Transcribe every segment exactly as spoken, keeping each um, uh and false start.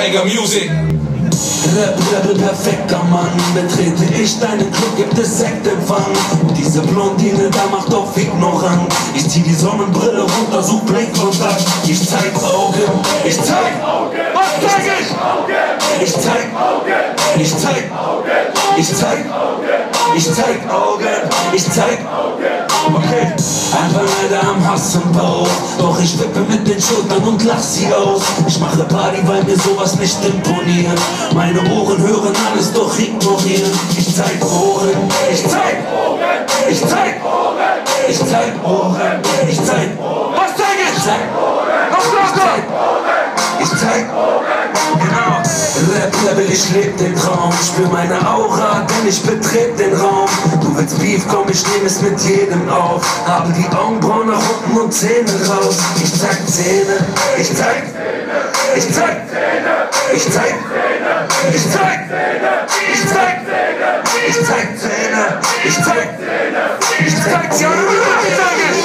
Mega Music. Rap, Rebel, perfekter Mann. Betrete ich deinen Club, gibt es Sektempfang. Und diese Blondine da macht auf ignorant. Ich zieh die Sonnenbrille runter, such Blickkontakt. Ich zeig Augen, ich zeig Augen. Was zeig ich? Ich zeig Augen, ich zeig Augen, ich zeig Augen, ich zeig Augen, ich zeig Augen. Okay, einfach leider am Hass im Bauch. Doch ich wippe mit den Schultern und lach sie aus. Ich mache Party, weil mir sowas nicht imponiert. Meine Ohren hören alles, doch ignorieren. Ich zeig Ohren, ich zeig Ohren, ich zeig Ohren, ich zeig Ohren, ich zeig Ohren. Was zeig ich? Ich zeig Ohren, noch lauter! Ich zeig Ohren, genau. Rap, Rebel, ich leb den Traum. Spür meine Aura, denn ich betrete den Raum. Du willst Beef, komm, ich nehm es mit jedem auf. Habe die Augenbrauen nach unten und Zähne raus. Ich zeig Zähne, ich zeig Ich zeig Ich zeig Ich zeig Ich zeig Ich zeig Zähne Ich zeig Ich zeig sie alle Ich zeig es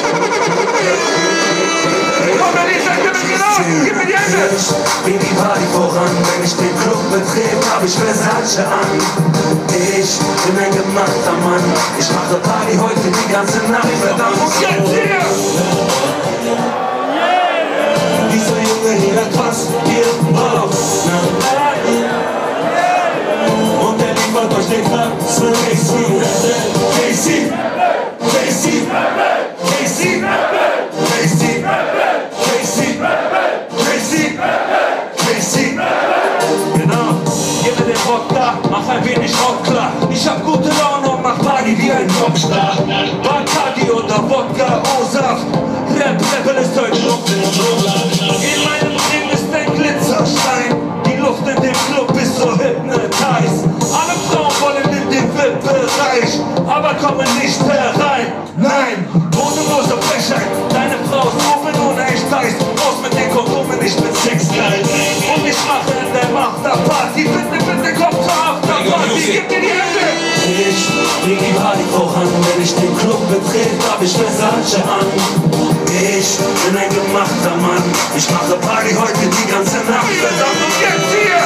Komm, wenn ich sag, gib mir genau Gib mir die Hände Ich bring die Party voran Wenn ich den Club betrete, hab ich Versace an Ich bin ein gemachter Mann Ich mache Party heute die ganze Nacht Verdammt Und jetzt hier Dieser Junge hier hat was ihr braucht Und er liefert euch den Platz für K C K C K C K C K C K C Genau, gib mir den Wodka, mach ein wenig Rock klar. Ich hab gute Laune und mach Party wie ein Rockstar. Bacardi oder Wodka, O-Saft. Rap, Rebel ist heute Luft in In meinem Ring ist ein Glitzerstein. Die Luft in dem Club ist so hypnotized. Alle Frauen wollen in den V I P-Bereich, aber kommen nicht herein. Nein, bodenlose Frechheit. Deine Frau ist oben ohne Echtheits. Raus mit den Kondomen, ich bin sexgeil. Und ich mache in der Afterparty. Bitte, bitte komm zur Afterparty. Gib mir die Hände. Ich bring die Party voran. Wenn ich den Club betrete, hab ich Versace an. Ich bin ein gemachter Mann. Ich mache Party heute die ganze Nacht. Verdammt, und jetzt hier!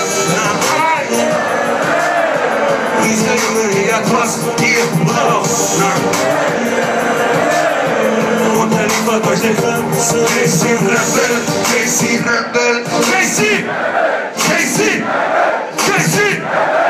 Dieser Junge hier hat was ihr braucht. Und er liefert euch den Grenzen. K C Rebel, K C Rebel, K C K C K C